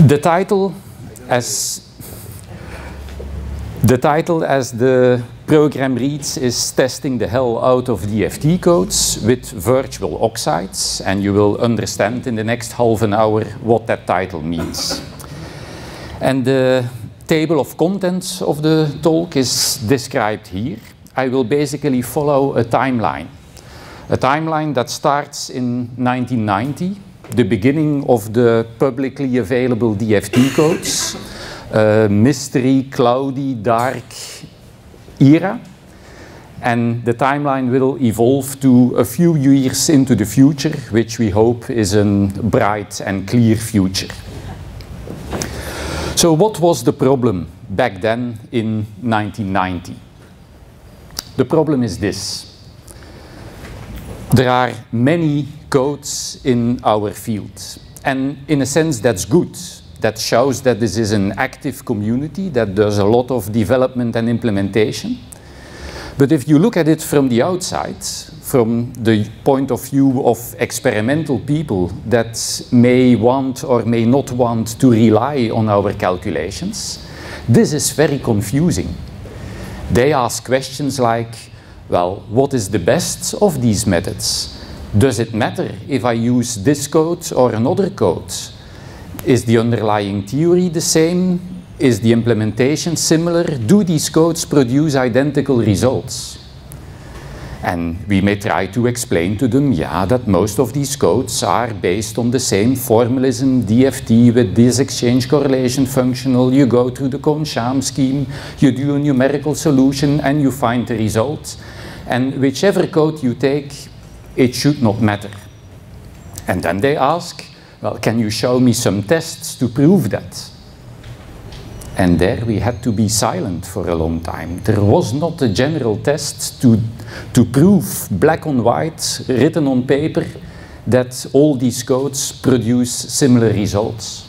The title, as the program reads, is testing the hell out of DFT codes with virtual oxides, and you will understand in the next half an hour what that title means. And the table of contents of the talk is described here. I will basically follow a timeline that starts in 1990, the beginning of the publicly available DFT codes, mystery, cloudy, dark era, and the timeline will evolve to a few years into the future, which we hope is a bright and clear future. So what was the problem back then in 1990? The problem is this. There are many codes in our field, and in a sense that's good. That shows that this is an active community, that there's a lot of development and implementation. But if you look at it from the outside, from the point of view of experimental people that may want or may not want to rely on our calculations, this is very confusing. They ask questions like, well, what is the best of these methods? Does it matter if I use this code or another code? Is the underlying theory the same? Is the implementation similar? Do these codes produce identical results? And we may try to explain to them, yeah, that most of these codes are based on the same formalism, DFT with this exchange correlation functional. You go through the Kohn-Sham scheme, you do a numerical solution, and you find the result. And whichever code you take, it should not matter. And then they ask, well, can you show me some tests to prove that? And there we had to be silent for a long time. There was not a general test to prove black on white, written on paper, that all these codes produce similar results.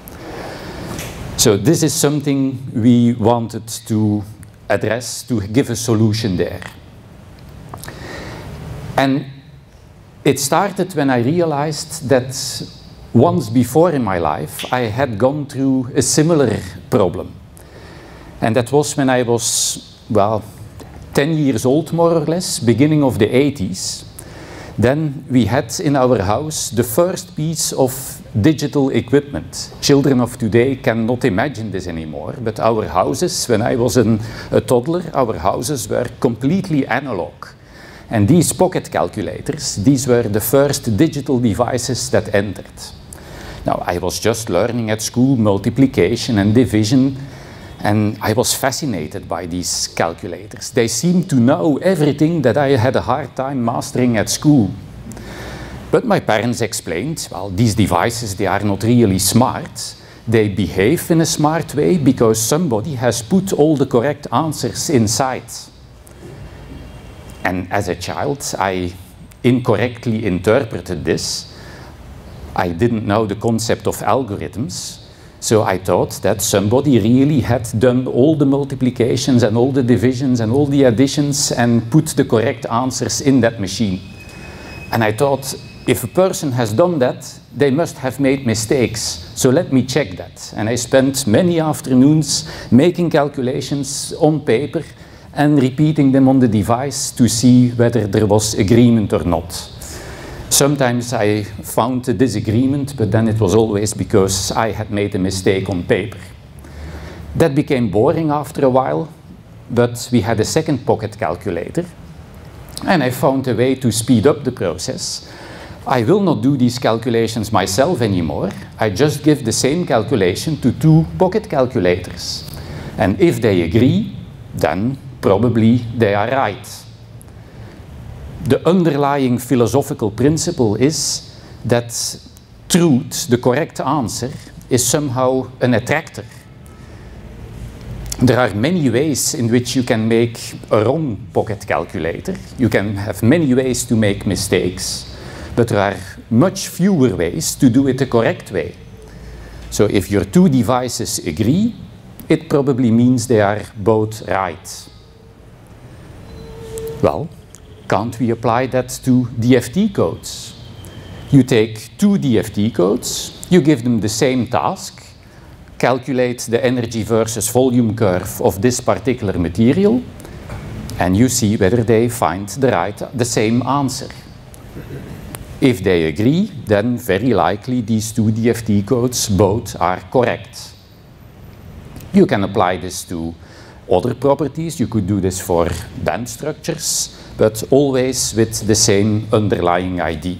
So this is something we wanted to address, to give a solution there. And it started when I realized that once before in my life, I had gone through a similar problem. And that was when I was, well, 10 years old, more or less, beginning of the 80s. Then we had in our house the first piece of digital equipment. Children of today cannot imagine this anymore, but our houses, when I was a toddler, our houses were completely analog. And these pocket calculators, these were the first digital devices that entered. Now, I was just learning at school multiplication and division, and I was fascinated by these calculators. They seemed to know everything that I had a hard time mastering at school. But my parents explained, well, these devices, they are not really smart. They behave in a smart way because somebody has put all the correct answers inside. And as a child, I incorrectly interpreted this. I didn't know the concept of algorithms, so I thought that somebody really had done all the multiplications and all the divisions and all the additions and put the correct answers in that machine. And I thought, if a person has done that, they must have made mistakes, so let me check that. And I spent many afternoons making calculations on paper and repeating them on the device to see whether there was agreement or not. Sometimes I found a disagreement, but then it was always because I had made a mistake on paper. That became boring after a while, but we had a second pocket calculator, and I found a way to speed up the process. I will not do these calculations myself anymore. I just give the same calculation to two pocket calculators. And if they agree, then probably they are right. The underlying philosophical principle is that truth, the correct answer, is somehow an attractor. There are many ways in which you can make a wrong pocket calculator. You can have many ways to make mistakes, but there are much fewer ways to do it the correct way. So if your two devices agree, it probably means they are both right. Well, can't we apply that to DFT codes? You take two DFT codes, you give them the same task, calculate the energy versus volume curve of this particular material, and you see whether they find the same answer. If they agree, then very likely these two DFT codes both are correct. You can apply this to other properties. You could do this for band structures, but always with the same underlying ID.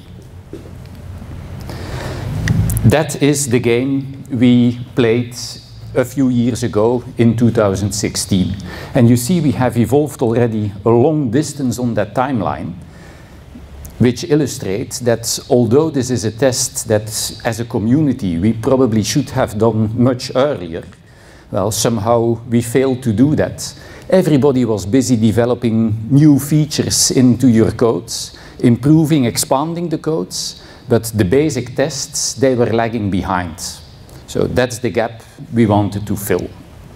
That is the game we played a few years ago in 2016. And you see we have evolved already a long distance on that timeline, which illustrates that although this is a test that as a community we probably should have done much earlier, well, somehow we failed to do that. Everybody was busy developing new features into your codes, improving, expanding the codes, but the basic tests, they were lagging behind. So that's the gap we wanted to fill.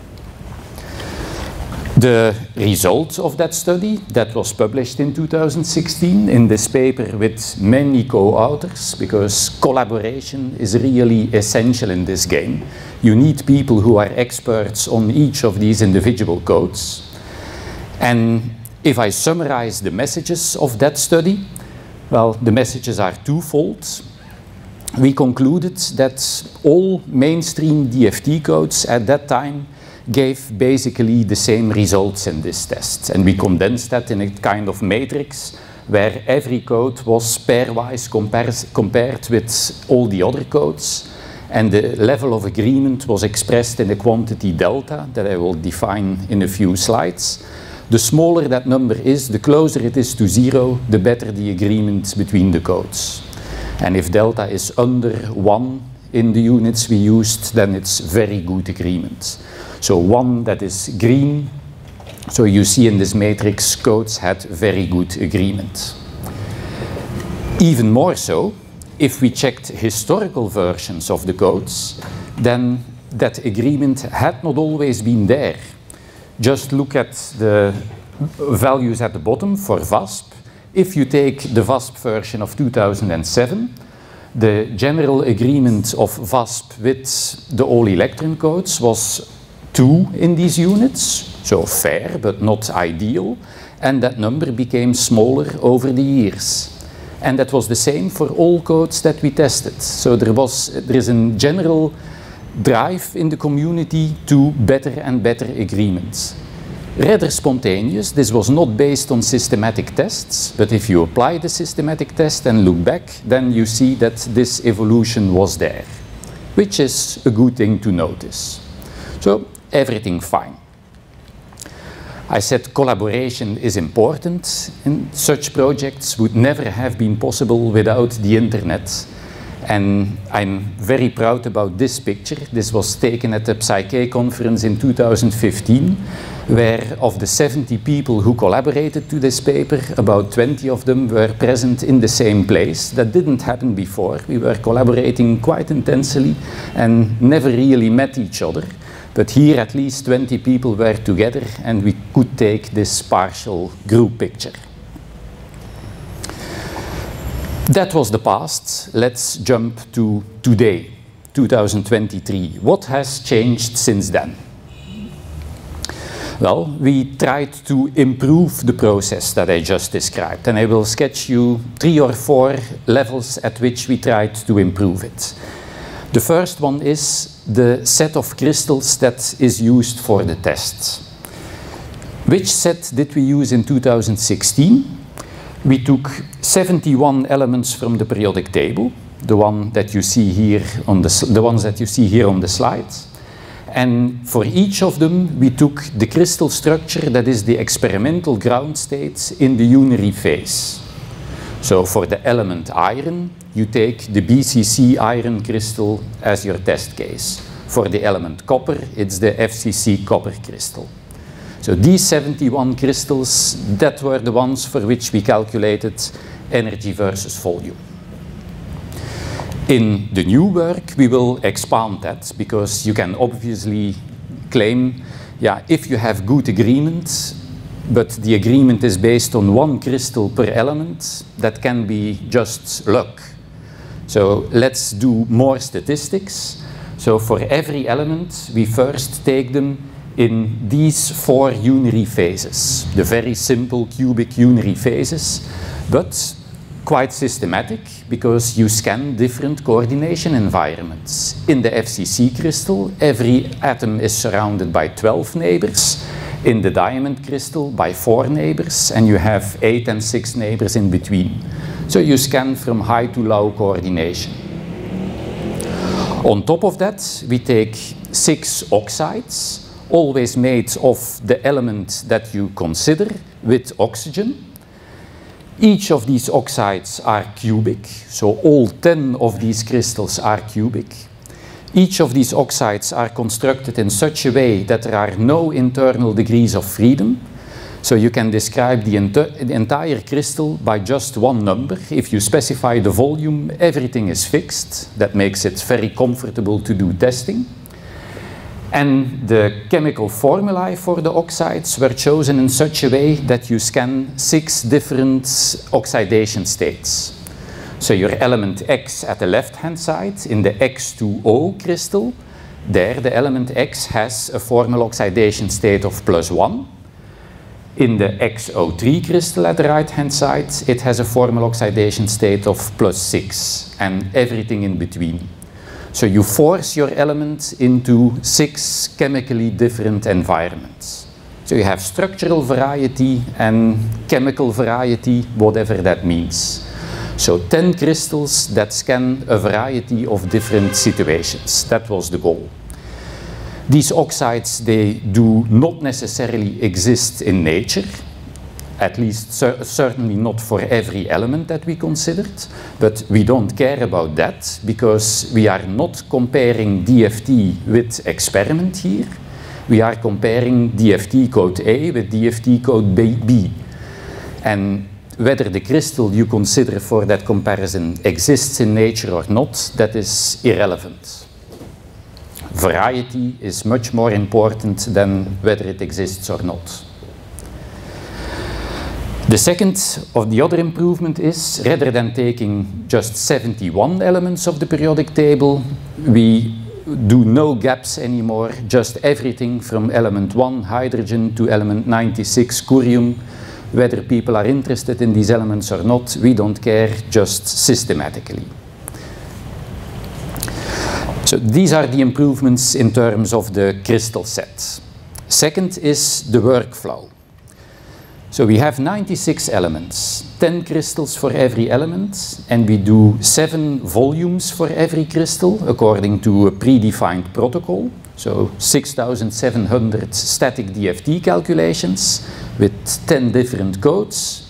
The result of that study that was published in 2016 in this paper with many co-authors, because collaboration is really essential in this game. You need people who are experts on each of these individual codes. And if I summarize the messages of that study, well, the messages are twofold. We concluded that all mainstream DFT codes at that time gave basically the same results in this test. And we condensed that in a kind of matrix where every code was pairwise compared with all the other codes. And the level of agreement was expressed in a quantity delta that I will define in a few slides. The smaller that number is, the closer it is to zero, the better the agreement between the codes. And if delta is under 1 in the units we used, then it's very good agreement. So 1 that is green, so you see in this matrix codes had very good agreement. Even more so, if we checked historical versions of the codes, then that agreement had not always been there. Just look at the values at the bottom for VASP. If you take the VASP version of 2007, the general agreement of VASP with the all-electron codes was 2 in these units, so fair but not ideal, and that number became smaller over the years. And that was the same for all codes that we tested. So there is a general drive in the community to better and better agreements. Rather spontaneous, this was not based on systematic tests, but if you apply the systematic test and look back, then you see that this evolution was there, which is a good thing to notice. So everything fine. I said collaboration is important, and such projects would never have been possible without the internet. And I'm very proud about this picture. This was taken at the Psyche conference in 2015, where of the 70 people who collaborated to this paper, about 20 of them were present in the same place. That didn't happen before. We were collaborating quite intensely and never really met each other. But here at least 20 people were together and we could take this partial group picture. That was the past. Let's jump to today, 2023. What has changed since then? Well, we tried to improve the process that I just described, and I will sketch you 3 or 4 levels at which we tried to improve it. The first one is the set of crystals that is used for the test. Which set did we use in 2016? We took 71 elements from the periodic table, the ones that you see here on the slide. And for each of them, we took the crystal structure that is the experimental ground state in the unary phase. So for the element iron, you take the BCC iron crystal as your test case. For the element copper, it's the FCC copper crystal. So these 71 crystals, that were the ones for which we calculated energy versus volume. In the new work, we will expand that, because you can obviously claim, yeah, if you have good agreement, but the agreement is based on 1 crystal per element, that can be just luck. So let's do more statistics. So for every element, we first take them in these 4 unary phases, the very simple cubic unary phases, but quite systematic because you scan different coordination environments. In the FCC crystal, every atom is surrounded by 12 neighbors. In the diamond crystal, by 4 neighbors, and you have 8 and 6 neighbors in between. So you scan from high to low coordination. On top of that, we take 6 oxides, always made of the element that you consider with oxygen. Each of these oxides are cubic, so all 10 of these crystals are cubic. Each of these oxides are constructed in such a way that there are no internal degrees of freedom. So you can describe the entire crystal by just one number. If you specify the volume, everything is fixed. That makes it very comfortable to do testing. And the chemical formulae for the oxides were chosen in such a way that you scan 6 different oxidation states. So your element X at the left-hand side, in the X2O crystal, there the element X has a formal oxidation state of +1. In the XO3 crystal at the right-hand side, it has a formal oxidation state of +6, and everything in between. So you force your element into 6 chemically different environments. So you have structural variety and chemical variety, whatever that means. So 10 crystals that scan a variety of different situations. That was the goal. These oxides, they do not necessarily exist in nature, at least certainly not for every element that we considered, but we don't care about that because we are not comparing DFT with experiment here. We are comparing DFT code A with DFT code B. And whether the crystal you consider for that comparison exists in nature or not, that is irrelevant. Variety is much more important than whether it exists or not. The second of the other improvement is, rather than taking just 71 elements of the periodic table, we do no gaps anymore, just everything from element 1 hydrogen to element 96 curium. Whether people are interested in these elements or not, we don't care, just systematically. So these are the improvements in terms of the crystal set. Second is the workflow. So we have 96 elements, 10 crystals for every element, and we do 7 volumes for every crystal according to a predefined protocol. So 6,700 static DFT calculations with 10 different codes.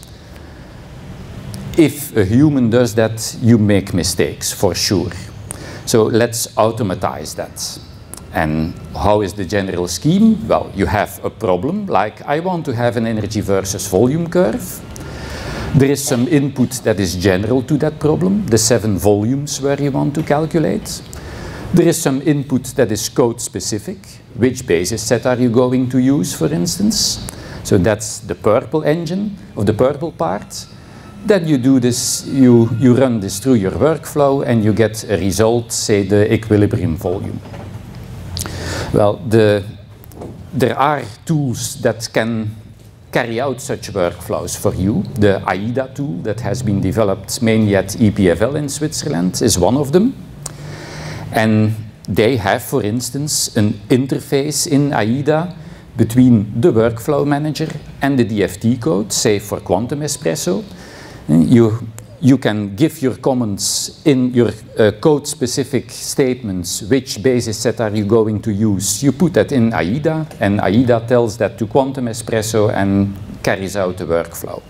If a human does that, you make mistakes for sure. So let's automatize that. And how is the general scheme? Well, you have a problem, like I want to have an energy versus volume curve. There is some input that is general to that problem, the 7 volumes where you want to calculate. There is some input that is code specific. Which basis set are you going to use, for instance? So that's the purple engine, or the purple part. Then you do this, you run this through your workflow and you get a result, say the equilibrium volume. Well, there are tools that can carry out such workflows for you. The AIDA tool that has been developed mainly at EPFL in Switzerland is one of them. And they have, for instance, an interface in AIDA between the workflow manager and the DFT code, say for Quantum Espresso. You can give your comments in your code-specific statements, which basis set are you going to use. You put that in AIDA, and AIDA tells that to Quantum Espresso and carries out the workflow.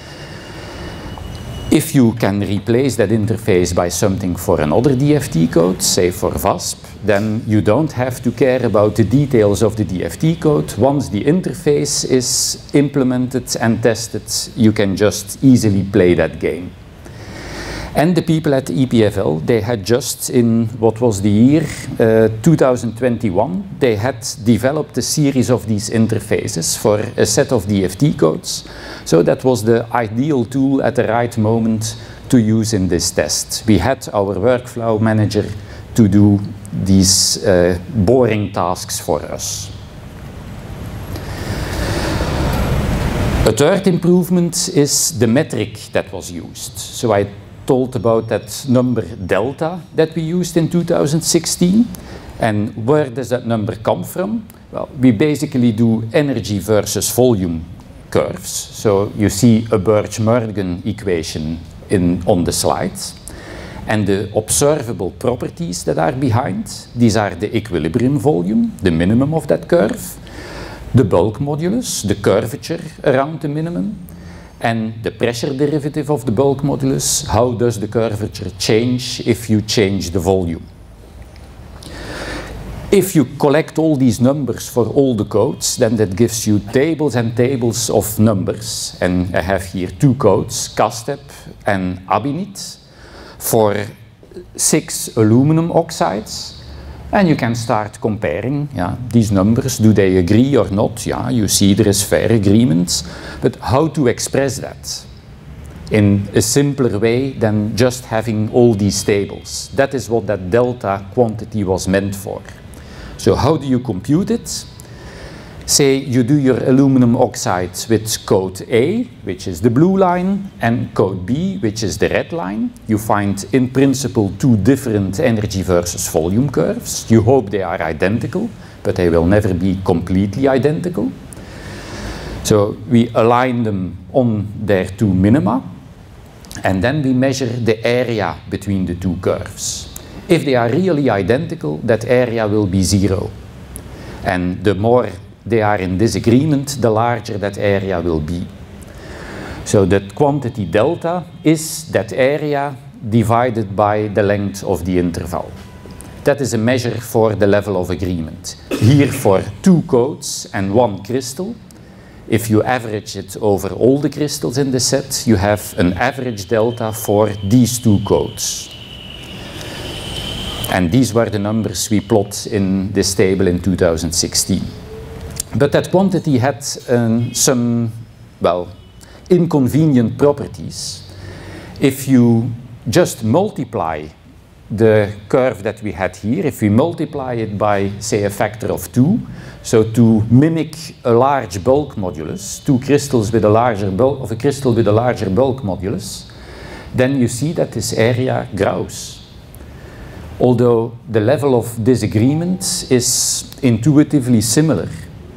If you can replace that interface by something for another DFT code, say for VASP, then you don't have to care about the details of the DFT code. Once the interface is implemented and tested, you can just easily play that game. And the people at EPFL, they had just in, what was the year, 2021, they had developed a series of these interfaces for a set of DFT codes. So that was the ideal tool at the right moment to use in this test. We had our workflow manager to do these boring tasks for us. A third improvement is the metric that was used. So I told about that number delta that we used in 2016. And where does that number come from? Well, we basically do energy versus volume curves. So you see a Birch-Murdigan equation on the slides. And the observable properties that are behind, these are the equilibrium volume, the minimum of that curve, the bulk modulus, the curvature around the minimum, and the pressure derivative of the bulk modulus. How does the curvature change if you change the volume? If you collect all these numbers for all the codes, then that gives you tables and tables of numbers. And I have here two codes, CASTEP and Abinit, for 6 aluminum oxides. And you can start comparing these numbers. Do they agree or not? Yeah, you see there is fair agreement. But how to express that in a simpler way than just having all these tables? That is what that delta quantity was meant for. So how do you compute it? Say you do your aluminum oxides with code A, which is the blue line, and code B, which is the red line. You find in principle two different energy versus volume curves. You hope they are identical, but they will never be completely identical. So we align them on their two minima, and then we measure the area between the two curves. If they are really identical, that area will be 0. And the more they are in disagreement, the larger that area will be. So that quantity delta is that area divided by the length of the interval. That is a measure for the level of agreement. Here for 2 codes and 1 crystal, if you average it over all the crystals in the set, you have an average delta for these 2 codes. And these were the numbers we plot in this table in 2016. But that quantity had some, well, inconvenient properties. If you just multiply the curve that we had here, if we multiply it by, say, a factor of 2, so to mimic a large bulk modulus, 2 crystals with a larger bulk, of a crystal with a larger bulk modulus, then you see that this area grows. Although the level of disagreement is intuitively similar.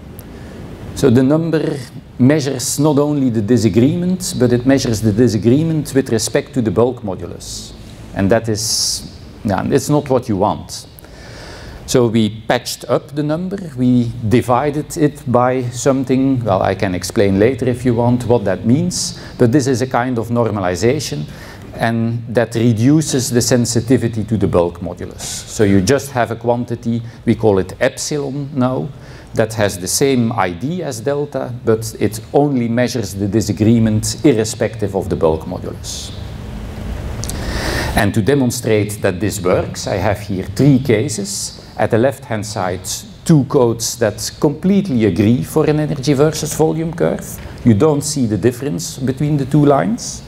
So the number measures not only the disagreement, but it measures the disagreement with respect to the bulk modulus. And that is, it's not what you want. So we patched up the number, we divided it by something, well, I can explain later if you want what that means, but this is a kind of normalization, and that reduces the sensitivity to the bulk modulus. So you just have a quantity, we call it epsilon now, that has the same ID as delta, but it only measures the disagreement irrespective of the bulk modulus. And to demonstrate that this works, I have here 3 cases. At the left-hand side, 2 codes that completely agree for an energy versus volume curve. You don't see the difference between the 2 lines.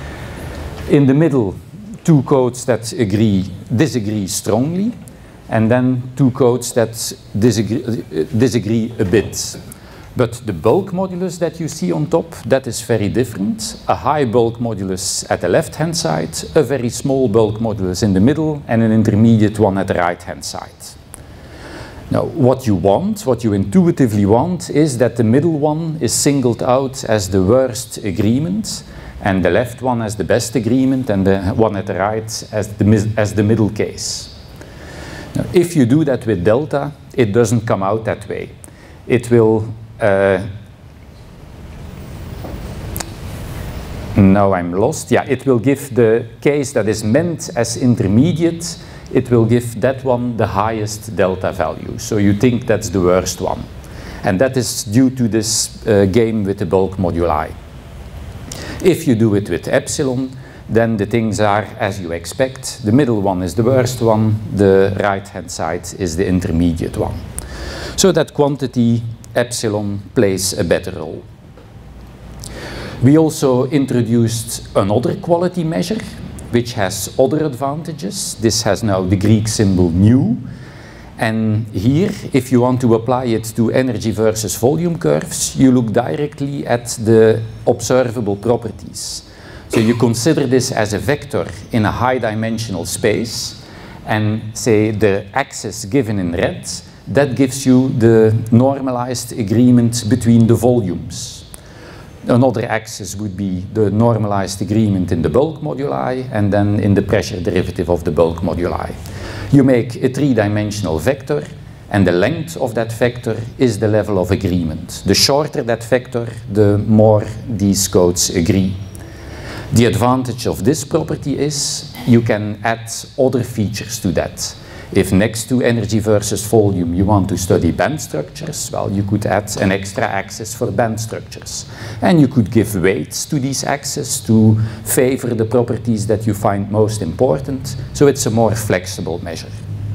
In the middle, 2 codes that disagree strongly. And then 2 codes that disagree a bit. But the bulk modulus that you see on top, that is very different. A high bulk modulus at the left-hand side, a very small bulk modulus in the middle, and an intermediate one at the right-hand side. Now, what you intuitively want, is that the middle one is singled out as the worst agreement, and the left one as the best agreement, and the one at the right as the middle case. Now, if you do that with delta, it doesn't come out that way. It will, now I'm lost. Yeah, it will give the case that is meant as intermediate, it will give that one the highest delta value. So you think that's the worst one. And that is due to this game with the bulk moduli. If you do it with epsilon, then the things are as you expect. The middle one is the worst one, the right-hand side is the intermediate one. So that quantity epsilon plays a better role. We also introduced another quality measure, which has other advantages. This has now the Greek symbol mu, And here, if you want to apply it to energy versus volume curves, you look directly at the observable properties. So you consider this as a vector in a high-dimensional space, and say the axis given in red, that gives you the normalized agreement between the volumes. Another axis would be the normalized agreement in the bulk moduli, and then in the pressure derivative of the bulk moduli. You make a three-dimensional vector, and the length of that vector is the level of agreement. The shorter that vector, the more these codes agree. The advantage of this property is you can add other features to that. If next to energy versus volume you want to study band structures, well, you could add an extra axis for band structures. And you could give weights to these axes to favor the properties that you find most important. So it's a more flexible measure.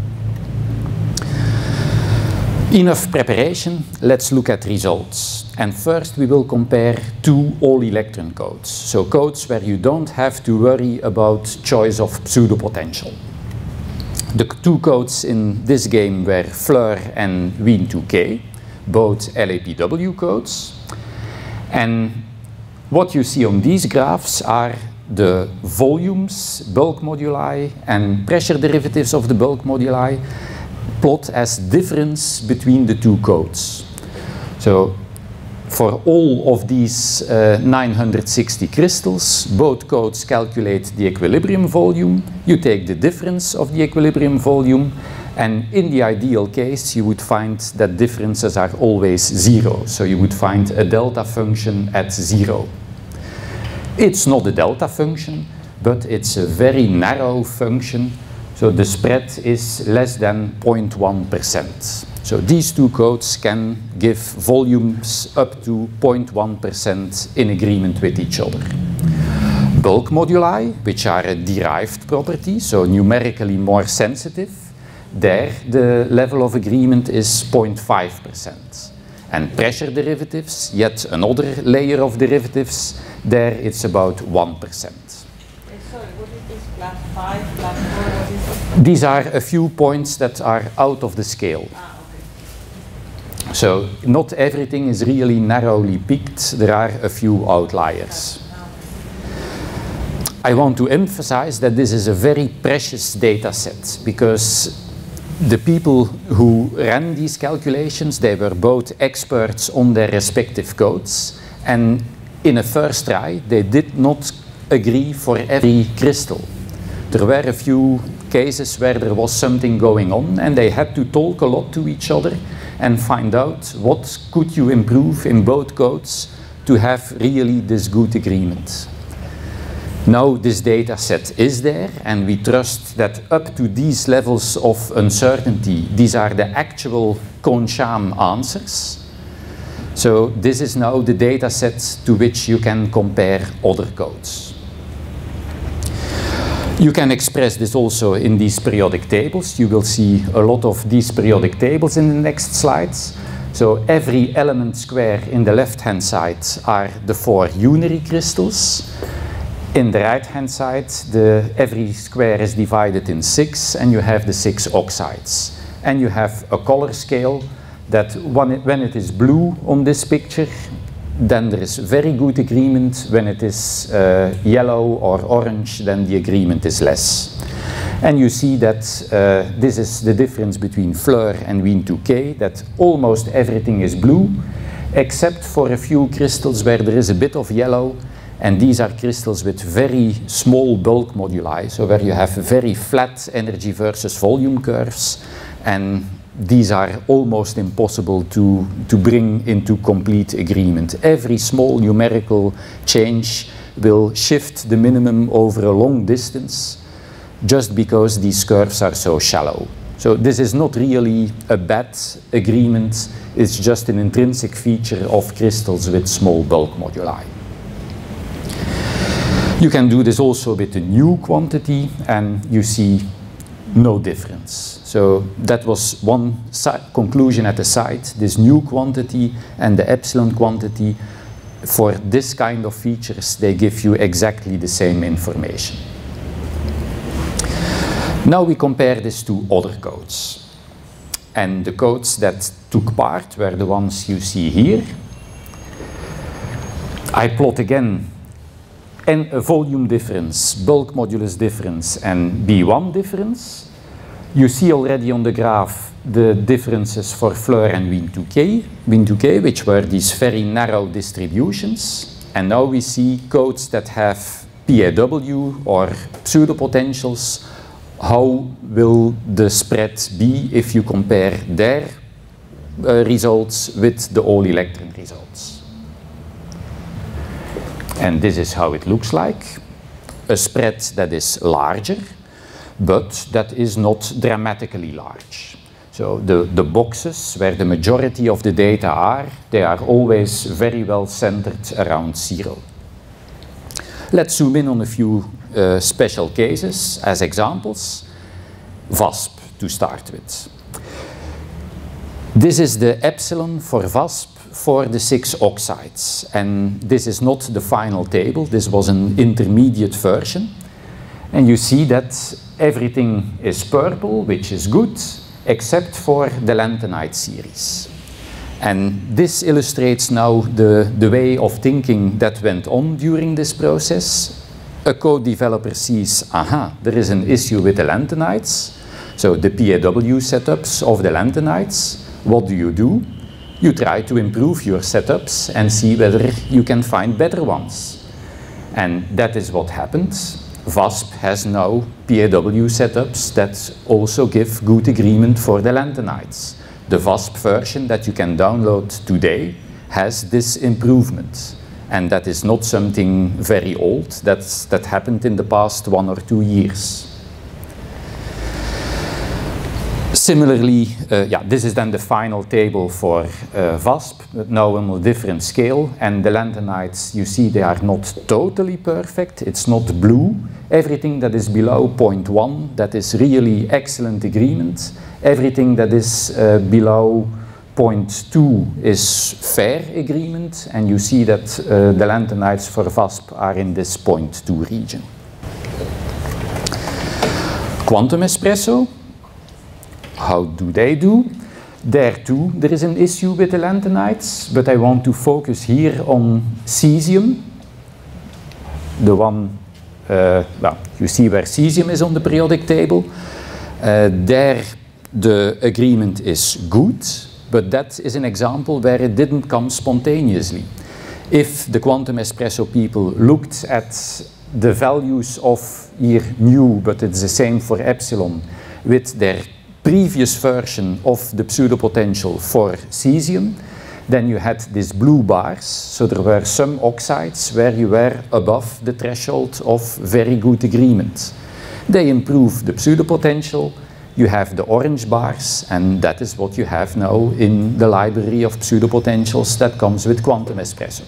Enough preparation, let's look at results. And first we will compare two all-electron codes. So codes where you don't have to worry about choice of pseudopotential. The two codes in this game were Fleur and Wien2K, both LAPW codes. And what you see on these graphs are the volumes, bulk moduli, and pressure derivatives of the bulk moduli plot as difference between the two codes. So for all of these 960 crystals, both codes calculate the equilibrium volume. You take the difference of the equilibrium volume, and in the ideal case you would find that differences are always zero. So you would find a delta function at zero. It's not a delta function, but it's a very narrow function. So the spread is less than 0.1%. So these two codes can give volumes up to 0.1% in agreement with each other. Bulk moduli, which are a derived property, so numerically more sensitive, there the level of agreement is 0.5%. And pressure derivatives, yet another layer of derivatives, there it's about 1%. +5, +4, what is it? These are a few points that are out of the scale. Okay. So not everything is really narrowly peaked. There are a few outliers. I want to emphasize that this is a very precious data set, because the people who ran these calculations, they were both experts on their respective codes, and in a first try they did not agree for every crystal. There were a few cases where there was something going on, and they had to talk a lot to each other and find out what could you improve in both codes to have really this good agreement. Now this data set is there, and we trust that up to these levels of uncertainty, these are the actual Kohn-Sham answers. So this is now the data set to which you can compare other codes. You can express this also in these periodic tables. You will see a lot of these periodic tables in the next slides. So every element square in the left-hand side are the 4 unary crystals. In the right-hand side, every square is divided in 6, and you have the 6 oxides. And you have a color scale that when it is blue on this picture, then there is very good agreement. When it is yellow or orange, then the agreement is less. And you see that this is the difference between Fleur and Wien2K, that almost everything is blue, except for a few crystals where there is a bit of yellow, and these are crystals with very small bulk moduli, so where you have very flat energy versus volume curves, and these are almost impossible to bring into complete agreement. Every small numerical change will shift the minimum over a long distance just because these curves are so shallow. So this is not really a bad agreement, it's just an intrinsic feature of crystals with small bulk moduli. You can do this also with a new quantity, and you see no difference. So that was one conclusion at the site. This new quantity and the epsilon quantity, for this kind of features, they give you exactly the same information. Now we compare this to other codes. And the codes that took part were the ones you see here. I plot again a volume difference, bulk modulus difference, and B1 difference. You see already on the graph the differences for Fleur and Wien2k, which were these very narrow distributions. And now we see codes that have PAW or pseudopotentials. How will the spread be if you compare their results with the all-electron results? And this is how it looks like. A spread that is larger, but that is not dramatically large. So the boxes where the majority of the data are, they are always very well centered around 0. Let's zoom in on a few special cases as examples. VASP to start with. This is the epsilon for VASP for the 6 oxides. And this is not the final table, this was an intermediate version. And you see that everything is purple, which is good, except for the lanthanide series. And this illustrates now the way of thinking that went on during this process. A code developer sees, aha, there is an issue with the lanthanides, so the PAW setups of the lanthanides. What do? You try to improve your setups and see whether you can find better ones. And that is what happened. VASP has now PAW setups that also give good agreement for the lanthanides. The VASP version that you can download today has this improvement. And that is not something very old, that happened in the past 1 or 2 years. Similarly, this is then the final table for VASP, but now on a different scale. And the lanthanides, you see, they are not totally perfect. It's not blue. Everything that is below 0.1, that is really excellent agreement. Everything that is below 0.2 is fair agreement. And you see that the lanthanides for VASP are in this 0.2 region. Quantum espresso. How do they do? There too, there is an issue with the lanthanides, but I want to focus here on cesium. The one, you see where cesium is on the periodic table. There the agreement is good, but that is an example where it didn't come spontaneously. If the quantum espresso people looked at the values of here mu, but it's the same for epsilon, with their previous version of the pseudopotential for cesium, then you had these blue bars. So there were some oxides where you were above the threshold of very good agreement. They improve the pseudopotential. You have the orange bars, and that is what you have now in the library of pseudopotentials that comes with quantum espresso.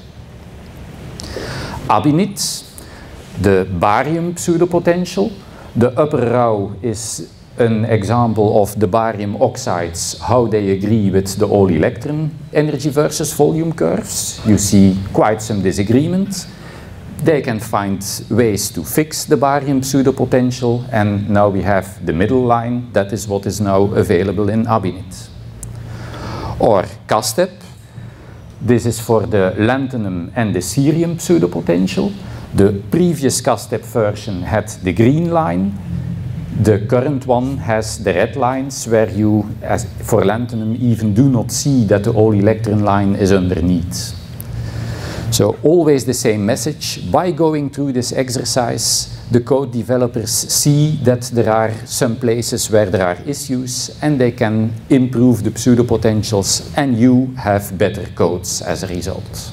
Abinit, the barium pseudopotential. The upper row is an example of the barium oxides, how they agree with the all-electron energy versus volume curves. You see quite some disagreement. They can find ways to fix the barium pseudopotential, and now we have the middle line. That is what is now available in Abinit. Or CASTEP. This is for the lanthanum and the cerium pseudopotential. The previous CASTEP version had the green line. The current one has the red lines where you, as for lanthanum, even do not see that the all-electron line is underneath. So always the same message. By going through this exercise, the code developers see that there are some places where there are issues and they can improve the pseudopotentials, and you have better codes as a result.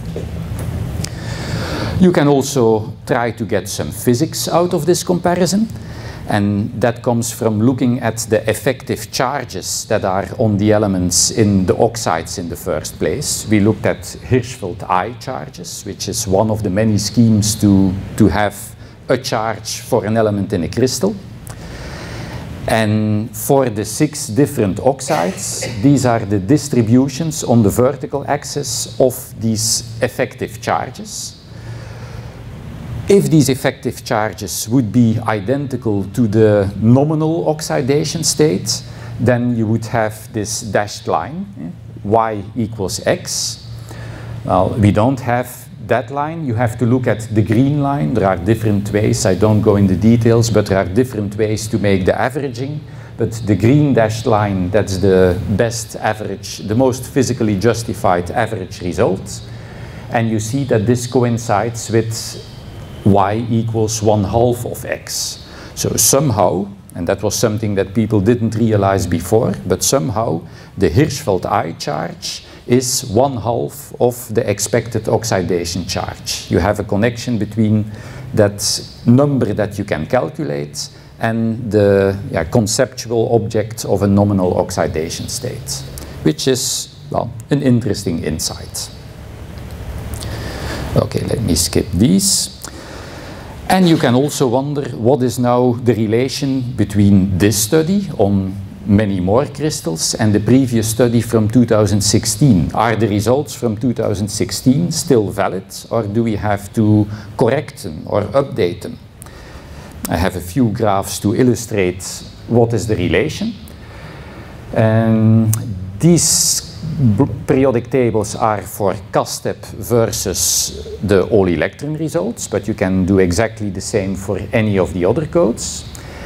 You can also try to get some physics out of this comparison. And that comes from looking at the effective charges that are on the elements in the oxides in the first place. We looked at Hirschfeld I charges, which is one of the many schemes to have a charge for an element in a crystal. And for the 6 different oxides, these are the distributions on the vertical axis of these effective charges. If these effective charges would be identical to the nominal oxidation state, then you would have this dashed line, y equals x. Well, we don't have that line. You have to look at the green line. There are different ways. I don't go into details, but there are different ways to make the averaging. But the green dashed line, that's the best average, the most physically justified average result. And you see that this coincides with y equals 1/2 of x. So somehow, and that was something that people didn't realize before, but somehow the Hirschfeld I charge is 1/2 of the expected oxidation charge. You have a connection between that number that you can calculate and the conceptual object of a nominal oxidation state, which is, well, an interesting insight. Okay, let me skip these. And you can also wonder what is now the relation between this study on many more crystals and the previous study from 2016. Are the results from 2016 still valid, or do we have to correct them or update them? I have a few graphs to illustrate what is the relation. These periodic tables are for CASTEP versus the all-electron results, but you can do exactly the same for any of the other codes.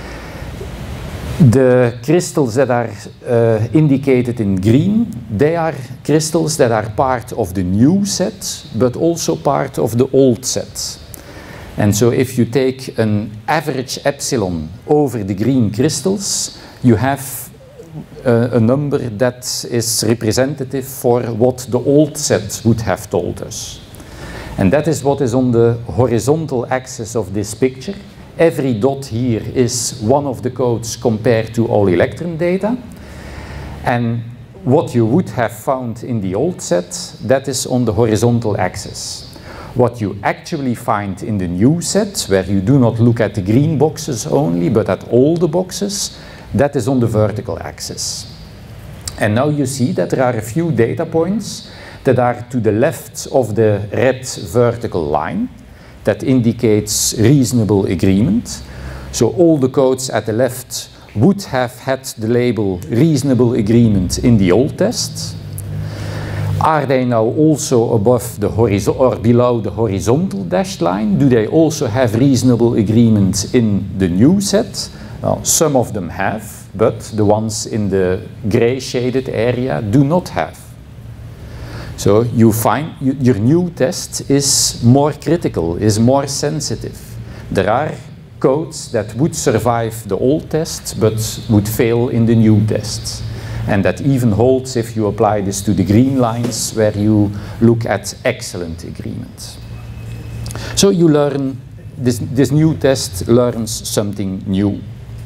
The crystals that are indicated in green, they are crystals that are part of the new set, but also part of the old set. And so if you take an average epsilon over the green crystals, you have a number that is representative for what the old set would have told us. And that is what is on the horizontal axis of this picture. Every dot here is one of the codes compared to all electron data. And what you would have found in the old set, that is on the horizontal axis. What you actually find in the new set, where you do not look at the green boxes only, but at all the boxes, that is on the vertical axis. And now you see that there are a few data points that are to the left of the red vertical line that indicates reasonable agreement. So all the codes at the left would have had the label reasonable agreement in the old test. Are they now also above the horizon or below the horizontal dashed line? Do they also have reasonable agreement in the new set? Well, some of them have, but the ones in the gray shaded area do not have. So you find your new test is more critical, is more sensitive. There are codes that would survive the old test, but would fail in the new test. And that even holds if you apply this to the green lines, where you look at excellent agreement. So you learn, this new test learns something new.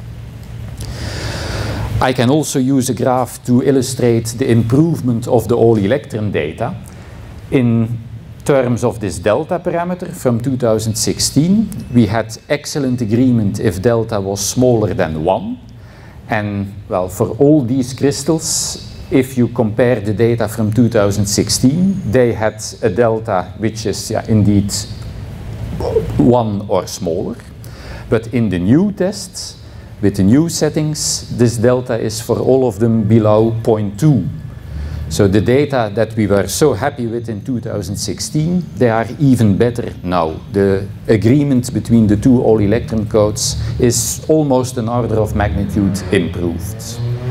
I can also use a graph to illustrate the improvement of the all-electron data in terms of this delta parameter from 2016. We had excellent agreement if delta was smaller than 1. And well, for all these crystals, if you compare the data from 2016, they had a delta which is indeed 1 or smaller. But in the new tests, with the new settings, this delta is for all of them below 0.2. So the data that we were so happy with in 2016, they are even better now. The agreement between the two all-electron codes is almost an order of magnitude improved.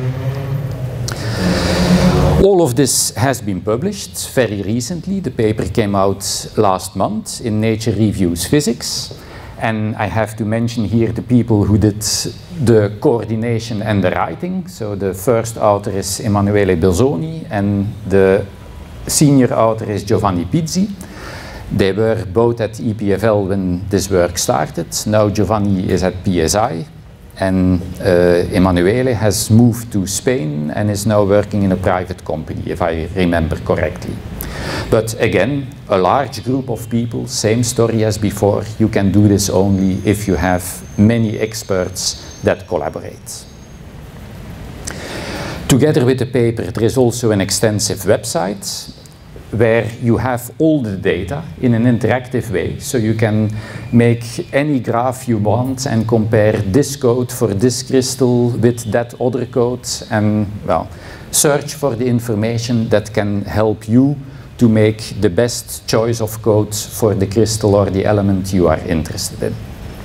All of this has been published very recently. The paper came out last month in Nature Reviews Physics. And I have to mention here the people who did the coordination and the writing. So the first author is Emanuele Bersoni and the senior author is Giovanni Pizzi. They were both at EPFL when this work started. Now Giovanni is at PSI and Emanuele has moved to Spain and is now working in a private company, if I remember correctly. But again, a large group of people, same story as before. You can do this only if you have many experts that collaborate. Together with the paper, there is also an extensive website. where you have all the data in an interactive way, so you can make any graph you want and compare this code for this crystal with that other code, and well, search for the information that can help you to make the best choice of code for the crystal or the element you are interested in.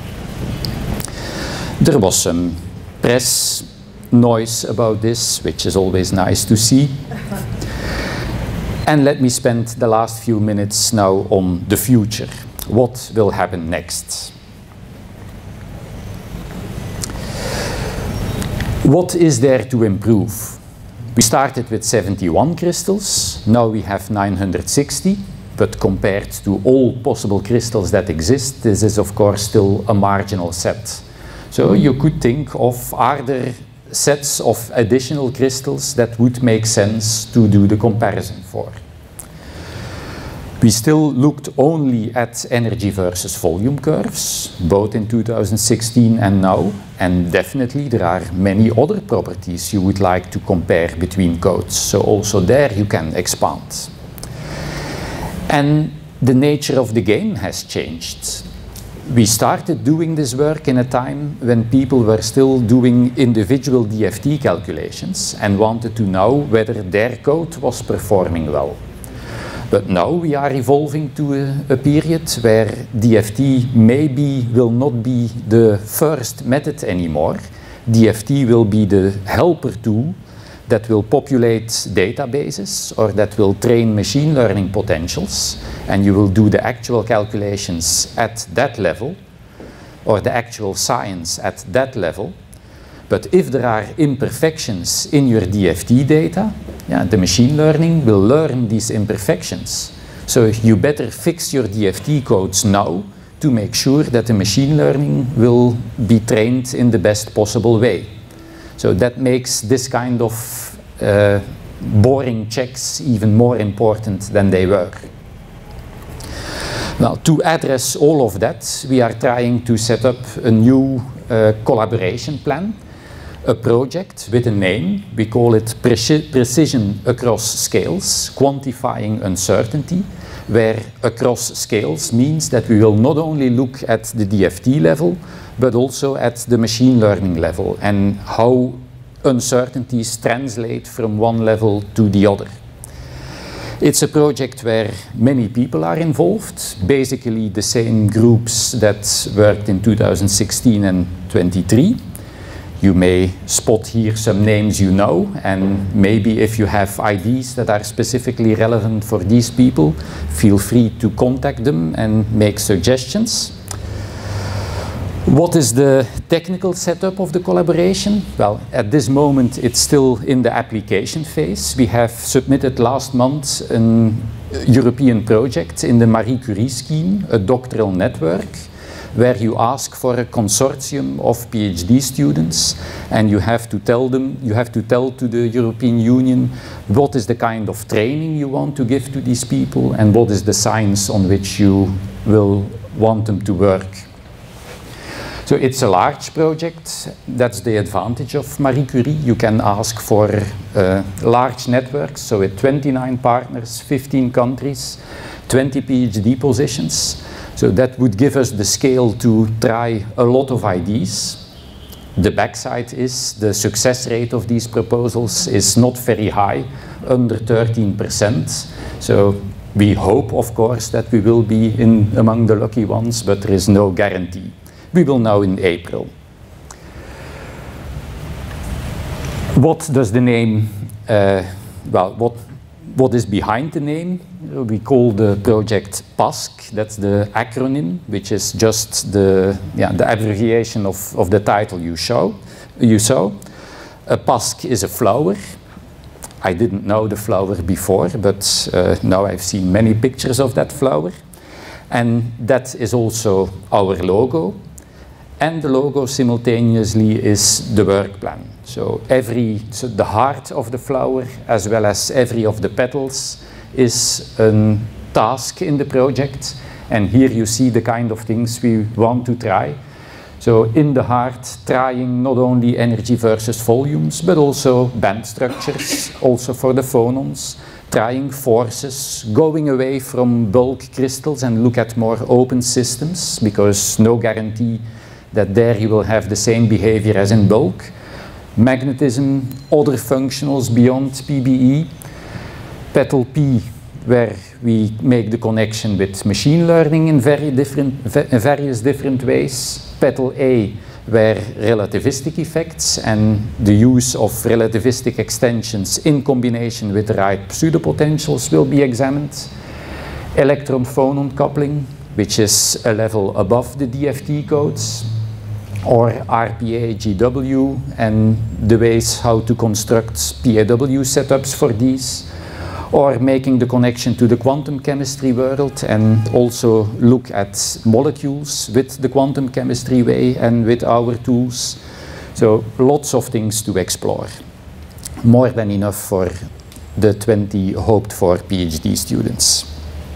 There was some press noise about this, which is always nice to see. And let me spend the last few minutes now on the future. What will happen next? What is there to improve? We started with 71 crystals, now we have 960, but compared to all possible crystals that exist, this is of course still a marginal set. So you could think of, are there sets of additional crystals that would make sense to do the comparison for? We still looked only at energy versus volume curves, both in 2016 and now, and definitely there are many other properties you would like to compare between codes, so also there you can expand. And the nature of the game has changed. We started doing this work in a time when people were still doing individual DFT calculations and wanted to know whether their code was performing well. But now we are evolving to a period where DFT maybe will not be the first method anymore. DFT will be the helper tool that will populate databases or that will train machine learning potentials, and you will do the actual calculations at that level or the actual science at that level. But if there are imperfections in your DFT data, the machine learning will learn these imperfections. So you better fix your DFT codes now to make sure that the machine learning will be trained in the best possible way. So that makes this kind of boring checks even more important than they were. Now, to address all of that, we are trying to set up a new collaboration plan, a project with a name. We call it Precision Across Scales, Quantifying Uncertainty, where across scales means that we will not only look at the DFT level, but also at the machine learning level and how uncertainties translate from one level to the other. It's a project where many people are involved, basically the same groups that worked in 2016 and 23. You may spot here some names you know, and maybe if you have ideas that are specifically relevant for these people, feel free to contact them and make suggestions. What is the technical setup of the collaboration? Well, at this moment it's still in the application phase. We have submitted last month a European project in the Marie Curie scheme, a doctoral network, where you ask for a consortium of PhD students and you have to tell to the European Union what is the kind of training you want to give to these people and what is the science on which you will want them to work. So it's a large project. That's the advantage of Marie Curie. You can ask for large networks, so with 29 partners, 15 countries, 20 PhD positions. So that would give us the scale to try a lot of ideas. The backside is the success rate of these proposals is not very high, under 13%. So we hope, of course, that we will be among the lucky ones, but there is no guarantee. We will know in April. What does the name, what is behind the name? We call the project PASC, that's the acronym, which is just the abbreviation of the title you saw. A PASC is a flower. I didn't know the flower before, but now I've seen many pictures of that flower. And that is also our logo. And the logo simultaneously is the work plan. So the heart of the flower, as well as every of the petals, is a task in the project. And here you see the kind of things we want to try. So in the heart, trying not only energy versus volumes, but also band structures, also for the phonons, trying forces, going away from bulk crystals and look at more open systems, because no guarantee that there you will have the same behavior as in bulk. Magnetism, other functionals beyond PBE. Petal P, where we make the connection with machine learning in various different ways. Petal A, where relativistic effects and the use of relativistic extensions in combination with the right pseudopotentials will be examined. Electron-phonon coupling, which is a level above the DFT codes, or RPA-GW and the ways how to construct PAW setups for these, or making the connection to the quantum chemistry world and also look at molecules with the quantum chemistry way and with our tools. So lots of things to explore. More than enough for the 20 hoped for PhD students.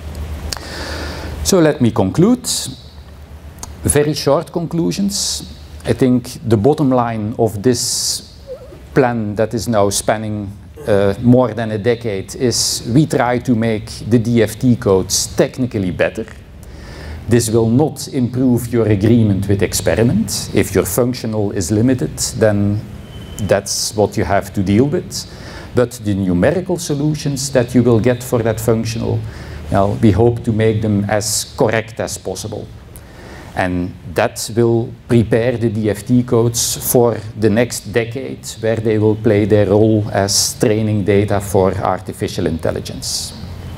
So let me conclude. Very short conclusions. I think the bottom line of this plan that is now spanning more than a decade is we try to make the DFT codes technically better. This will not improve your agreement with experiment. If your functional is limited, then that's what you have to deal with. But the numerical solutions that you will get for that functional, well, we hope to make them as correct as possible. And that will prepare the DFT codes for the next decade, where they will play their role as training data for artificial intelligence.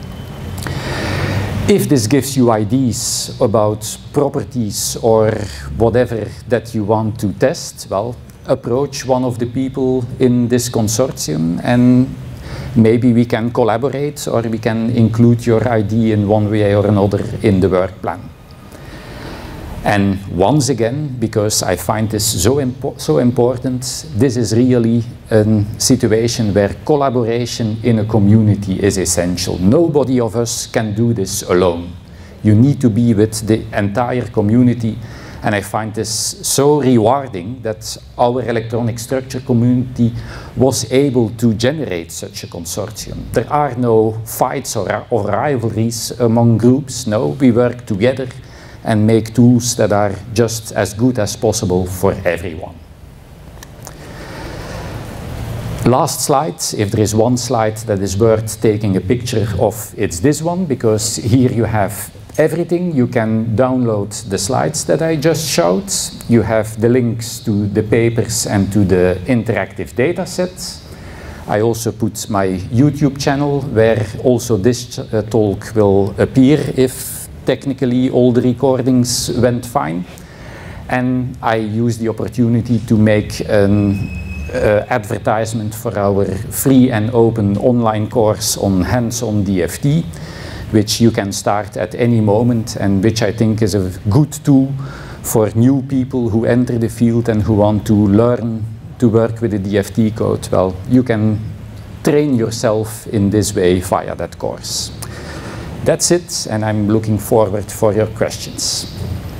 If this gives you ideas about properties or whatever that you want to test, well, approach one of the people in this consortium and maybe we can collaborate, or we can include your idea in one way or another in the work plan. And once again, because I find this so important, this is really a situation where collaboration in a community is essential. Nobody of us can do this alone. You need to be with the entire community, and I find this so rewarding that our electronic structure community was able to generate such a consortium. There are no fights or rivalries among groups. No, we work together and make tools that are just as good as possible for everyone. Last slide, if there is one slide that is worth taking a picture of, it's this one, because here you have everything. You can download the slides that I just showed. You have the links to the papers and to the interactive data set. I also put my YouTube channel, where also this talk will appear if technically all the recordings went fine. And I used the opportunity to make an advertisement for our free and open online course on hands-on DFT, which you can start at any moment and which I think is a good tool for new people who enter the field and who want to learn to work with the DFT code. Well, you can train yourself in this way via that course. That's it, and I'm looking forward for your questions.